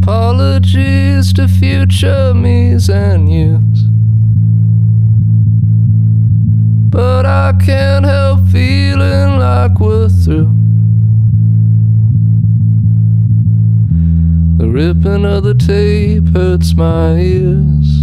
Apologies to future me's and you's, but I can't help feeling like we're through. The ripping of the tape hurts my ears.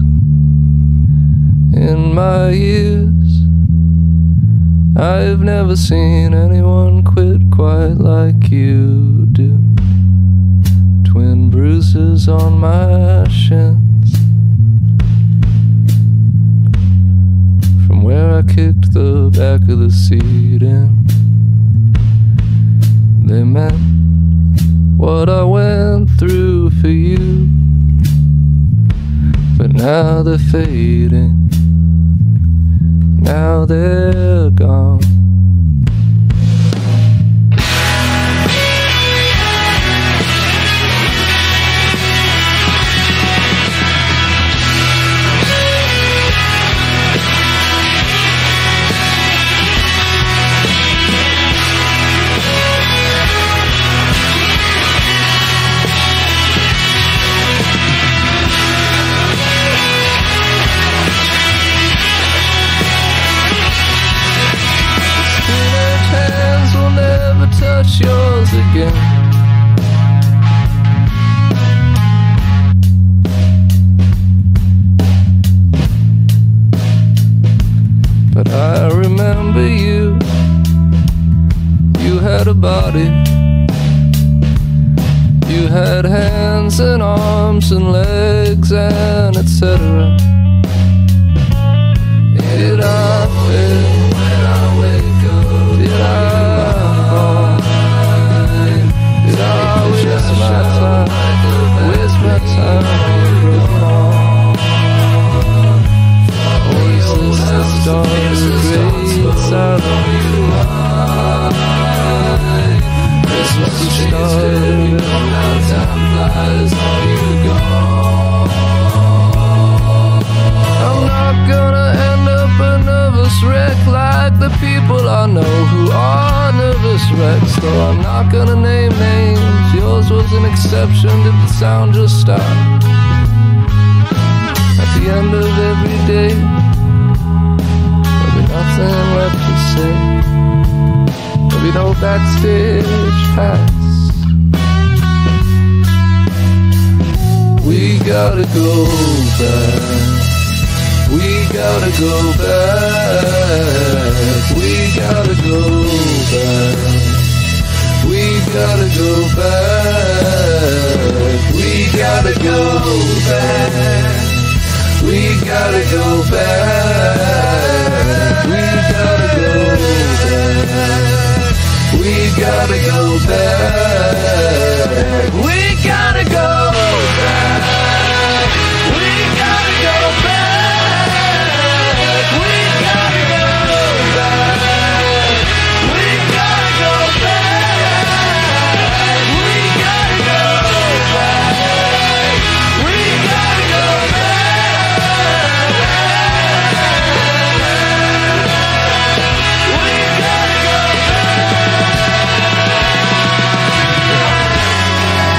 In my years, I've never seen anyone quit quite like you do. Twin bruises on my shins from where I kicked the back of the seat in. They meant what I went through for you, but now they're fading. Now they're gone. Touch yours again. But I remember you. You had a body. You had hands and arms and legs and etc. Did I fail when I wake up? Did I waste my time on a broken arm? Or is this the start of great sorrow? This was the start of it. Time flies on you gone. I'm not gonna end up a nervous wreck like the people I know who are nervous wrecks. Though I'm not gonna name names, yours was an exception. Did the sound just stop? At the end of every day, there'll be nothing left to say. There'll be no backstage pass. We gotta go back. We gotta go back. We gotta go back. We gotta go back. We gotta go back. We gotta go back. We gotta go back. We gotta go back. We gotta go back. We gotta go back. We gotta go back. We gotta go back. We gotta go back. We gotta go back.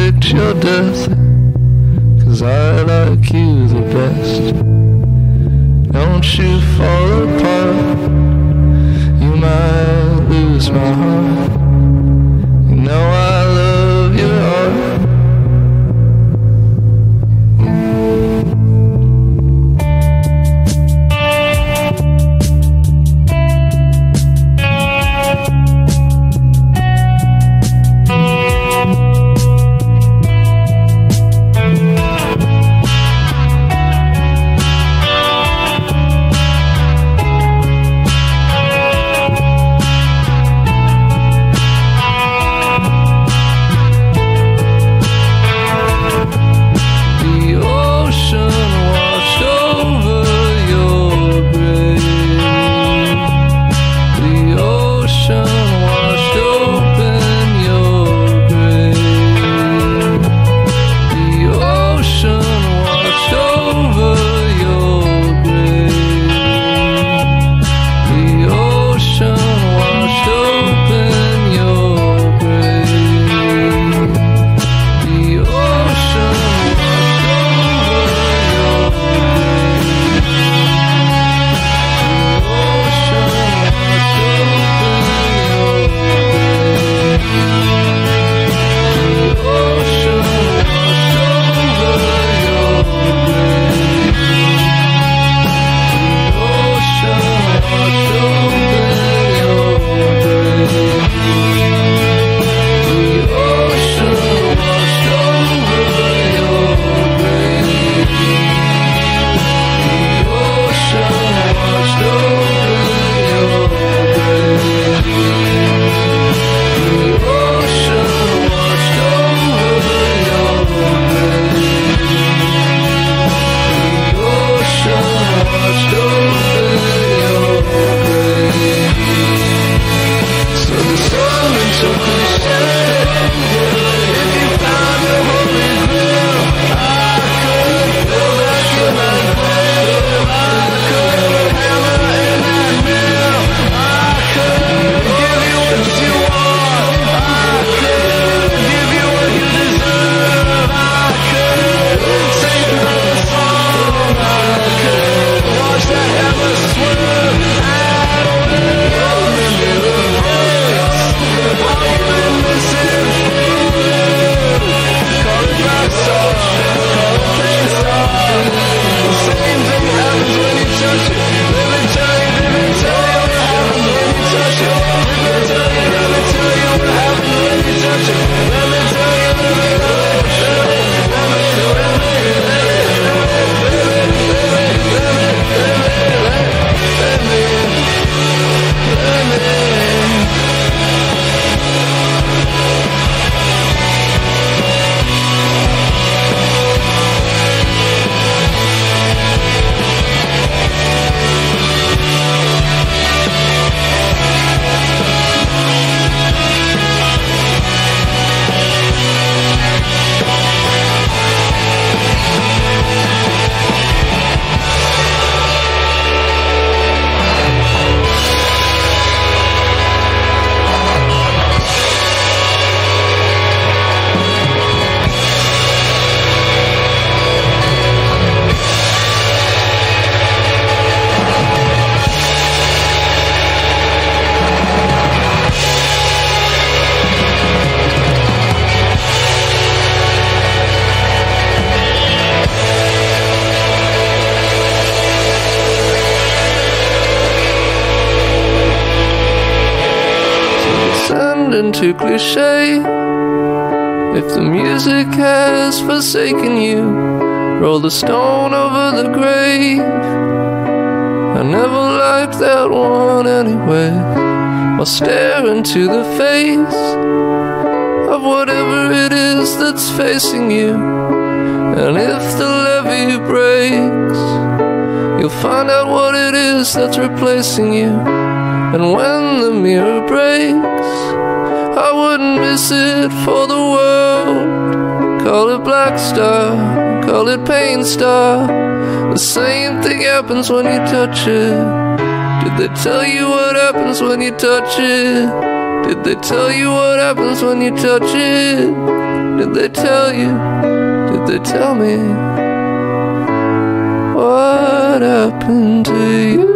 predict your death, 'cause I like you the best. Don't you fall apart, you might lose my heart. You know I love your heart. Into cliche. If the music has forsaken you, roll the stone over the grave. I never liked that one anyway. I'll stare into the face of whatever it is that's facing you. And if the levee breaks, you'll find out what it is that's replacing you. And when the mirror breaks, I wouldn't miss it for the world. Call it black star, call it pain star. The same thing happens when you touch it. Did they tell you what happens when you touch it? Did they tell you what happens when you touch it? Did they tell you? Did they tell me? What happened to you?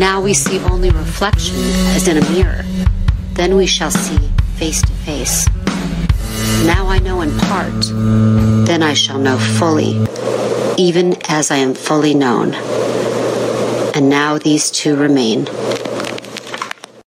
Now we see only reflection as in a mirror. Then we shall see face to face. Now I know in part, then I shall know fully, even as I am fully known. And now these two remain.